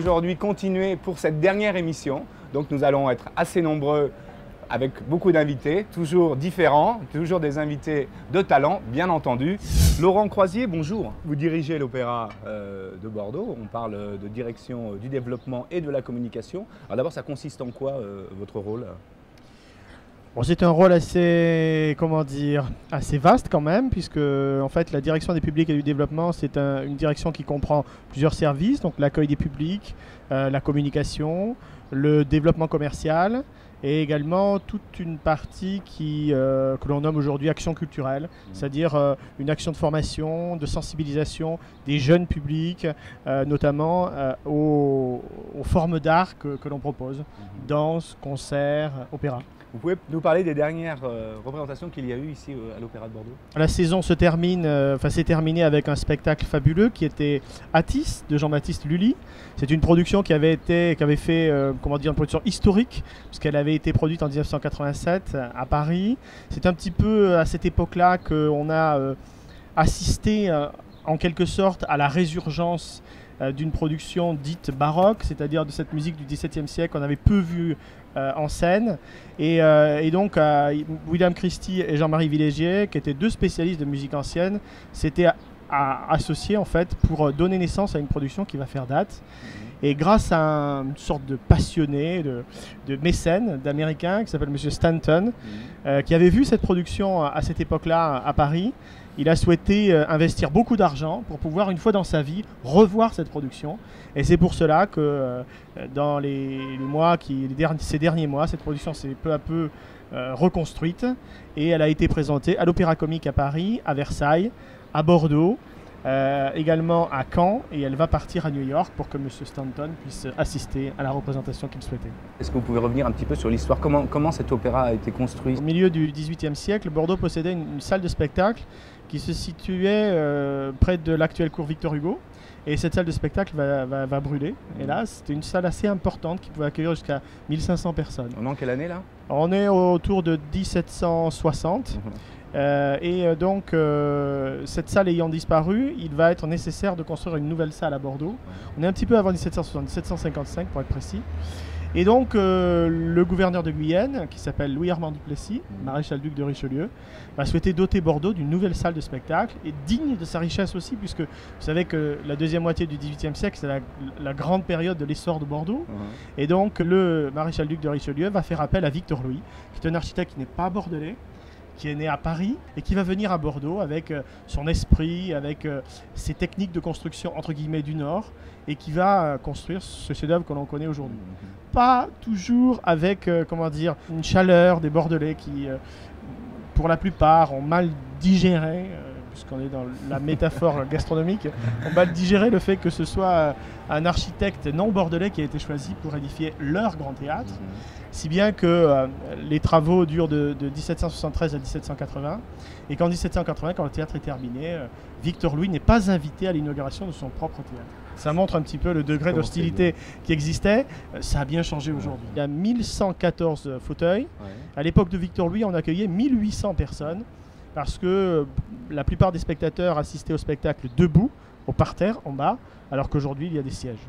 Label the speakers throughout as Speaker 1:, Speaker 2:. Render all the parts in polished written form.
Speaker 1: aujourd'hui continuer pour cette dernière émission. Donc nous allons être assez nombreux avec beaucoup d'invités, toujours différents, toujours des invités de talent, bien entendu. Laurent Croisier, bonjour. Vous dirigez l'Opéra de Bordeaux. On parle de direction du développement et de la communication. Alors d'abord, ça consiste en quoi votre rôle ?
Speaker 2: Bon, c'est un rôle assez, assez vaste quand même, puisque en fait la direction des publics et du développement, c'est une direction qui comprend plusieurs services, donc l'accueil des publics, la communication, le développement commercial, et également toute une partie que l'on nomme aujourd'hui action culturelle, c'est-à-dire une action de formation, de sensibilisation des jeunes publics, notamment aux formes d'art que l'on propose, danse, concert, opéra.
Speaker 1: Vous pouvez nous parler des dernières représentations qu'il y a eu ici à l'Opéra de Bordeaux ?
Speaker 2: La saison se termine, s'est terminée avec un spectacle fabuleux qui était Atis de Jean-Baptiste Lully. C'est une production qui avait fait une production historique, puisqu'elle avait été produite en 1987 à Paris. C'est un petit peu à cette époque-là qu'on a assisté en quelque sorte à la résurgence d'une production dite baroque, c'est-à-dire de cette musique du XVIIe siècle qu'on avait peu vue en scène. Et donc William Christie et Jean-Marie Villégier, qui étaient deux spécialistes de musique ancienne, s'étaient associés en fait pour donner naissance à une production qui va faire date. Et grâce à une sorte de passionné, de mécène, d'Américain qui s'appelle M. Stanton, qui avait vu cette production à cette époque-là à Paris, il a souhaité investir beaucoup d'argent pour pouvoir, une fois dans sa vie, revoir cette production. Et c'est pour cela que dans ces derniers mois, cette production s'est peu à peu reconstruite. Et elle a été présentée à l'Opéra Comique à Paris, à Versailles, à Bordeaux, également à Caen. Et elle va partir à New York pour que M. Stanton puisse assister à la représentation qu'il souhaitait.
Speaker 1: Est-ce que vous pouvez revenir un petit peu sur l'histoire ? Comment cet opéra a été construit ?
Speaker 2: Au milieu du XVIIIe siècle, Bordeaux possédait une salle de spectacle qui se situait près de l'actuelle cour Victor Hugo. Et cette salle de spectacle va brûler. Et là, c'était une salle assez importante qui pouvait accueillir jusqu'à 1500 personnes.
Speaker 1: On est en quelle année là ?
Speaker 2: On est autour de 1760. Donc, cette salle ayant disparu, il va être nécessaire de construire une nouvelle salle à Bordeaux. On est un petit peu avant 1760, 1755 pour être précis. Et donc, le gouverneur de Guyenne, qui s'appelle Louis-Armand Duplessis, maréchal-duc de Richelieu, va souhaiter doter Bordeaux d'une nouvelle salle de spectacle, et digne de sa richesse aussi, puisque vous savez que la deuxième moitié du XVIIIe siècle, c'est la grande période de l'essor de Bordeaux. Et donc, le maréchal-duc de Richelieu va faire appel à Victor Louis, qui est un architecte qui n'est pas bordelais, qui est né à Paris et qui va venir à Bordeaux avec son esprit, avec ses techniques de construction entre guillemets du Nord, et qui va construire ce chef-d'œuvre que l'on connaît aujourd'hui. Pas toujours avec une chaleur des Bordelais qui, pour la plupart, ont mal digéré, puisqu'on est dans la métaphore gastronomique, ont mal digéré le fait que ce soit un architecte non bordelais qui a été choisi pour édifier leur grand théâtre. Si bien que les travaux durent de 1773 à 1780, et qu'en 1780, quand le théâtre est terminé, Victor Louis n'est pas invité à l'inauguration de son propre théâtre. Ça montre un petit peu le degré d'hostilité qui existait. Ça a bien changé aujourd'hui. Il y a 1114 fauteuils. À l'époque de Victor Louis, on accueillait 1800 personnes, parce que la plupart des spectateurs assistaient au spectacle debout, au parterre, en bas, alors qu'aujourd'hui, il y a des sièges.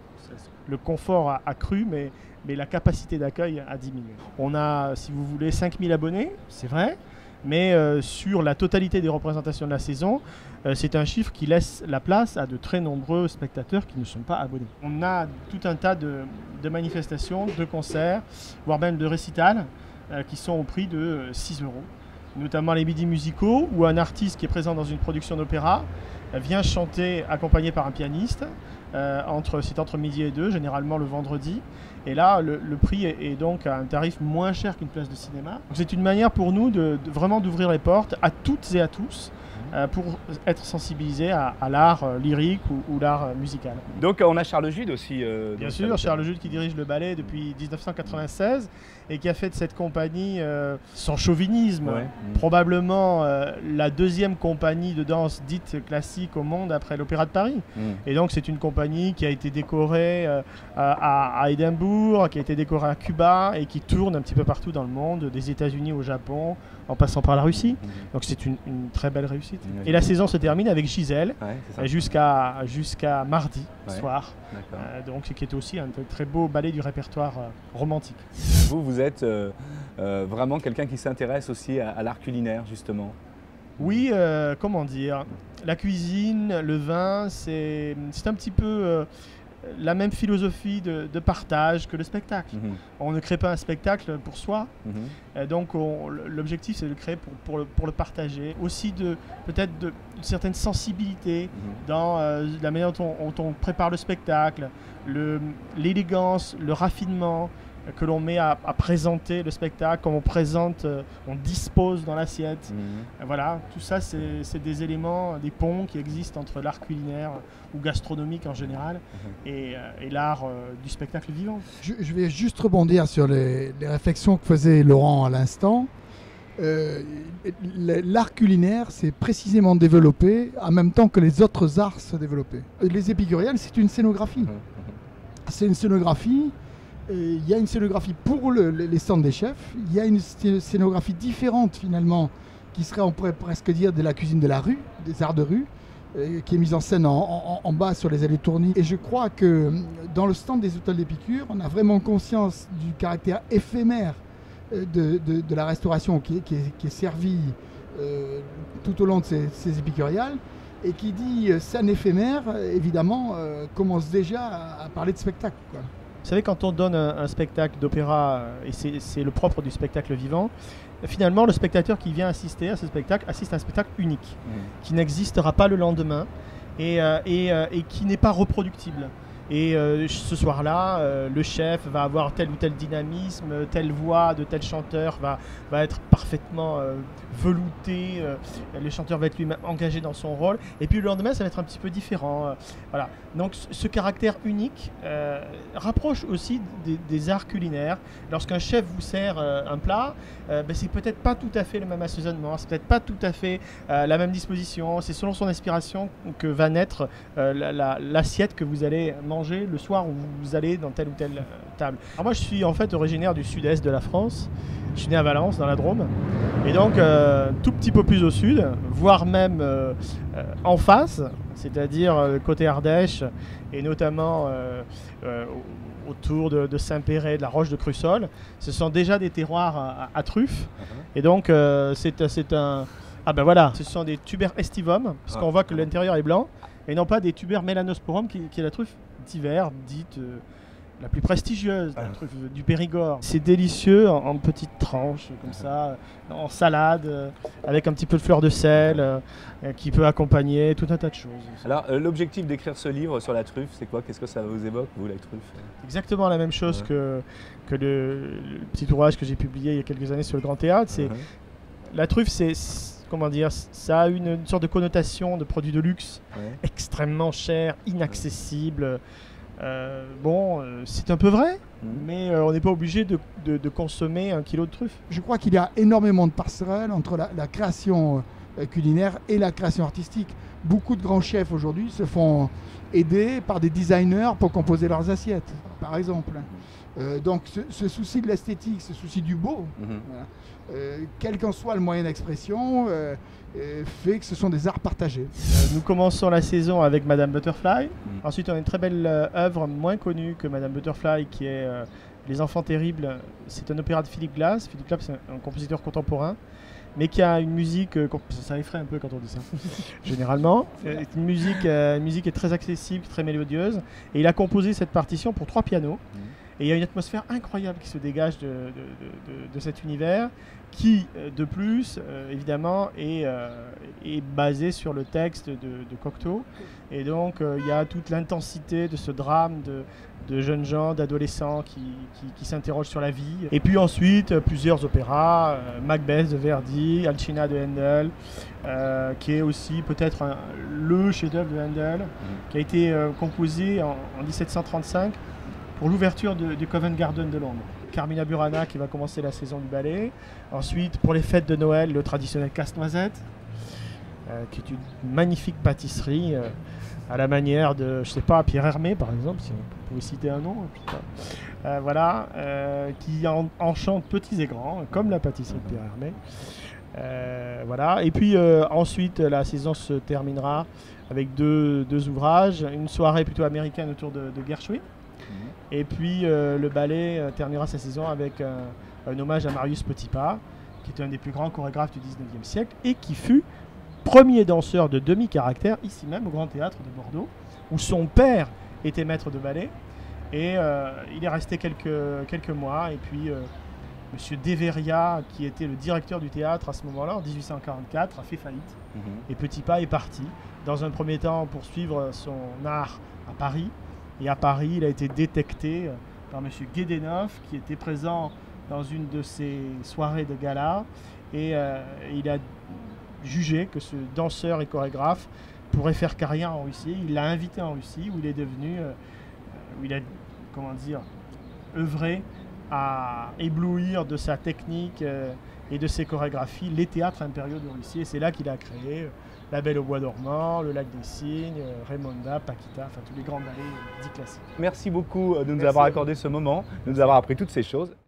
Speaker 2: Le confort a cru, mais la capacité d'accueil a diminué. On a, si vous voulez, 5000 abonnés, c'est vrai, mais sur la totalité des représentations de la saison, c'est un chiffre qui laisse la place à de très nombreux spectateurs qui ne sont pas abonnés. On a tout un tas de manifestations, de concerts, voire même de récitals, qui sont au prix de 6 €. Notamment les midis musicaux, où un artiste qui est présent dans une production d'opéra vient chanter accompagné par un pianiste. C'est entre midi et 2, généralement le vendredi. Et là, le prix est donc à un tarif moins cher qu'une place de cinéma. C'est une manière pour nous de vraiment d'ouvrir les portes à toutes et à tous pour être sensibilisés à l'art lyrique ou l'art musical.
Speaker 1: Donc on a Charles Jude aussi.
Speaker 2: Bien sûr, Charles Jude qui dirige le ballet depuis 1996 et qui a fait de cette compagnie, sans chauvinisme, probablement la deuxième compagnie de danse dite classique au monde après l'Opéra de Paris. Et donc c'est une compagnie qui a été décorée à Édimbourg, qui a été décorée à Cuba et qui tourne un petit peu partout dans le monde, des États-Unis au Japon, en passant par la Russie. Donc c'est une très belle réussite. Et la saison se termine avec Gisèle
Speaker 1: Ouais,
Speaker 2: jusqu'à mardi soir.
Speaker 1: D'accord.
Speaker 2: Donc, qui est aussi un très beau ballet du répertoire romantique.
Speaker 1: Vous êtes vraiment quelqu'un qui s'intéresse aussi à l'art culinaire, justement.
Speaker 2: Oui, comment dire, la cuisine, le vin, c'est un petit peu la même philosophie de partage que le spectacle. On ne crée pas un spectacle pour soi, donc l'objectif c'est de le créer pour le partager. Aussi peut-être une certaine sensibilité dans la manière dont on prépare le spectacle, l'élégance, le raffinement que l'on met à présenter le spectacle, comme on dispose dans l'assiette. Voilà, tout ça c'est des éléments, des ponts qui existent entre l'art culinaire ou gastronomique en général et l'art du spectacle vivant.
Speaker 3: Je vais juste rebondir sur les réflexions que faisait Laurent à l'instant. L'art culinaire s'est précisément développé en même temps que les autres arts se développaient. Les épicuriales, c'est une scénographie. C'est une scénographie. Il y a une scénographie pour les stands des chefs. Il y a une scénographie différente finalement, qui serait, on pourrait presque dire, de la cuisine de la rue, des arts de rue, qui est mise en scène en bas sur les allées tournées. Et je crois que dans le stand des hôtels d'Épicure, on a vraiment conscience du caractère éphémère de la restauration qui est servie tout au long de ces épicuriales. Et qui dit scène éphémère, évidemment, commence déjà à parler de spectacle, quoi.
Speaker 2: Vous savez, quand on donne un spectacle d'opéra, et c'est le propre du spectacle vivant, finalement, le spectateur qui vient assister à ce spectacle assiste à un spectacle unique, qui n'existera pas le lendemain et qui n'est pas reproductible. Et ce soir-là, le chef va avoir tel ou tel dynamisme, telle voix de tel chanteur va être parfaitement velouté, le chanteur va être lui-même engagé dans son rôle, et puis le lendemain, ça va être un petit peu différent. Voilà. Donc ce caractère unique rapproche aussi des arts culinaires. Lorsqu'un chef vous sert un plat, c'est peut-être pas tout à fait le même assaisonnement, c'est peut-être pas tout à fait la même disposition, c'est selon son inspiration que va naître l'assiette que vous allez manger le soir où vous allez dans telle ou telle table. Alors moi je suis en fait originaire du sud-est de la France, je suis né à Valence dans la Drôme, et donc tout petit peu plus au sud, voire même en face, c'est-à-dire côté Ardèche et notamment autour de Saint-Péret, de la Roche de Crussol, ce sont déjà des terroirs à truffes, et donc c'est un... Ah ben voilà, ce sont des tuber estivum, parce qu'on voit que l'intérieur est blanc, et non pas des tuber melanosporum qui est la truffe d'hiver, dite la plus prestigieuse, la truffe du Périgord. C'est délicieux en petites tranches, comme ça, en salade, avec un petit peu de fleur de sel, qui peut accompagner tout un tas de choses.
Speaker 1: Alors, l'objectif d'écrire ce livre sur la truffe, c'est quoi? Qu'est-ce que ça vous évoque, vous, la truffe?
Speaker 2: Exactement la même chose que le petit ouvrage que j'ai publié il y a quelques années sur le Grand Théâtre. La truffe, comment dire, ça a une sorte de connotation de produit de luxe, extrêmement cher, inaccessible. C'est un peu vrai, mais on n'est pas obligé de consommer 1 kilo de truffes.
Speaker 3: Je crois qu'il y a énormément de passerelles entre la création culinaire et la création artistique. Beaucoup de grands chefs aujourd'hui se font aider par des designers pour composer leurs assiettes, par exemple. Donc ce souci de l'esthétique, ce souci du beau, quel qu'en soit le moyen d'expression, fait que ce sont des arts partagés.
Speaker 2: Nous commençons la saison avec Madame Butterfly. Ensuite, on a une très belle œuvre moins connue que Madame Butterfly qui est Les Enfants Terribles. C'est un opéra de Philippe Glass. Philippe Glass, c'est un compositeur contemporain, mais qui a une musique, ça effraie un peu quand on dit ça, généralement. Une musique est très accessible, très mélodieuse. Et il a composé cette partition pour 3 pianos. Et il y a une atmosphère incroyable qui se dégage de cet univers qui, de plus, évidemment, est basé sur le texte de Cocteau. Et donc, il y a toute l'intensité de ce drame de jeunes gens, d'adolescents qui s'interrogent sur la vie. Et puis ensuite, plusieurs opéras, Macbeth de Verdi, Alcina de Handel, qui est aussi peut-être le chef-d'œuvre de Handel, qui a été composé en 1735 pour l'ouverture du Covent Garden de Londres. Carmina Burana qui va commencer la saison du ballet. Ensuite, pour les fêtes de Noël, le traditionnel casse-noisette, qui est une magnifique pâtisserie à la manière de, je sais pas, Pierre Hermé par exemple, si on pouvait citer un nom. Voilà, qui enchante petits et grands, comme la pâtisserie de Pierre Hermé. Voilà. Et puis ensuite, la saison se terminera avec deux ouvrages. Une soirée plutôt américaine autour de Gershwin. Et puis le ballet terminera sa saison avec un hommage à Marius Petipa, qui était un des plus grands chorégraphes du 19e siècle et qui fut premier danseur de demi-caractère ici même au Grand Théâtre de Bordeaux, où son père était maître de ballet. Et il est resté quelques mois. Et puis Monsieur Deveria, qui était le directeur du théâtre à ce moment-là, en 1844, a fait faillite. Et Petipa est parti, dans un premier temps, pour suivre son art à Paris. Et à Paris, il a été détecté par M. Guédenov, qui était présent dans une de ces soirées de gala. Et il a jugé que ce danseur et chorégraphe pourrait faire carrière en Russie. Il l'a invité en Russie, où il est devenu, où il a, comment dire, œuvré à éblouir de sa technique et de ses chorégraphies les théâtres impériaux de Russie. Et c'est là qu'il a créé La Belle au Bois dormant, Le Lac des Cygnes, Raymonda, Paquita, enfin tous les grands ballets dits classiques.
Speaker 1: Merci beaucoup de nous avoir accordé ce moment, de nous avoir appris toutes ces choses.